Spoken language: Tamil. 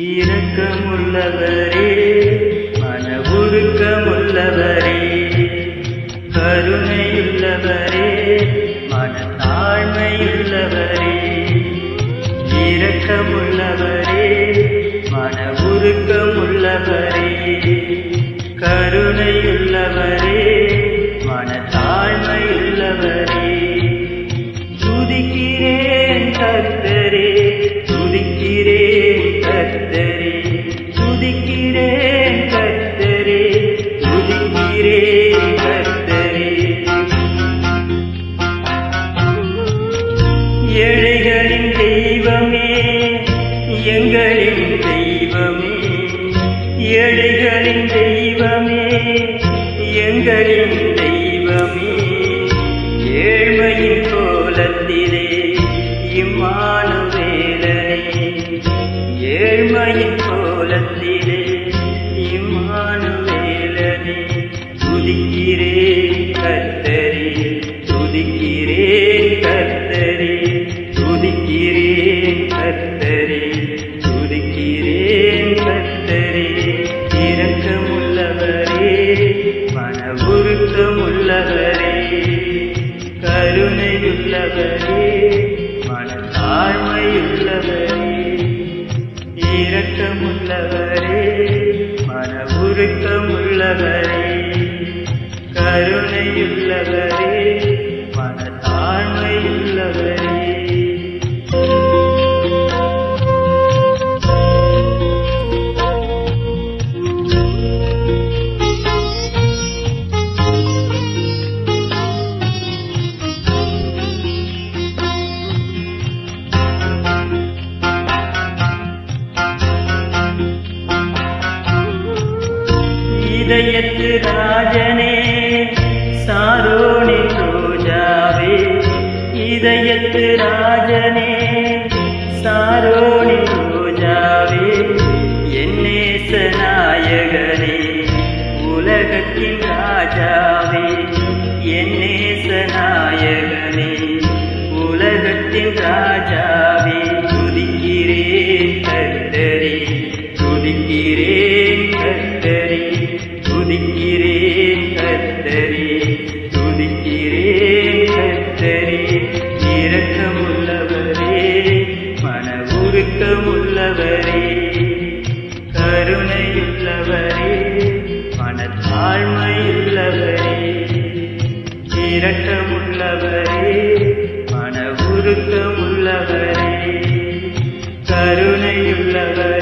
இரக்கமுள்ளவரே, மனவுருக்கமுள்ளவரே, கருணையுள்ளவரே, மனத்தாழ்மையுள்ளவரே, இரக்கமுள்ளவரே, மனவுருக்கமுள்ளவரே, கருணையுள்ளவரே, மனத்தாழ்மையுள்ளவரே. துதிக்கிறேன் கர்த்தரே, துதிக்கிறேன் கர்த்தரே, துதிக்கிறேன் கர்த்தரே, துதிக்கிறேன் கர்த்தரே. ஏழைகளின் தெய்வமே, எங்களின் தெய்வமே, ஏழைகளின் தெய்வமே, எங்களின் தெய்வமே. ஏழ்மையின் கோலத்திலே இம்மானுவேலனே, ஏழ்மையின் கோலத்திலே இம்மானுவேலனே. துதிக்கிறேன் கர்த்தரே, துதிக்கிறேன் கர்த்தரே, துதிக்கிறேன் கர்த்தரே, துதிக்கிறேன் கர்த்தரே. இரக்கமுள்ளவரே, மனவுருக்கமுள்ளவரே, கருணையுள்ளவரே, மனத்தாழ்மையுள்ளவரே. இரக்கமுள்ளவரே, மனவுருக்கமுள்ளவரே, கருணையுள்ளவரே, மனத்தாழ்மையுள்ளவரே. இதயத்து ராஜனே, சாரோனின் ரோஜாவே, இதயத்து ராஜனே, சாரோனின் ரோஜாவே. என் நேச நாயகனே, உலகத்தின் ராஜாவே, என் நேச நாயகனே, உலகத்தின் ராஜாவே. துதிக்கிறேன் கர்த்தரே, துதிக்கிறேன் கர்த்தரே, துதிக்கிறேன் கர்த்தரே, துதிக்கிறேன் கர்த்தரே. இரக்கமுள்ளவரே, மனவுருக்கமுள்ளவரே, கருணையுள்ளவரே, மனத்தாழ்மையுள்ளவரே. இரக்கமுள்ளவரே, மனவுருக்கமுள்ளவரே, கருணையுள்ளவரே,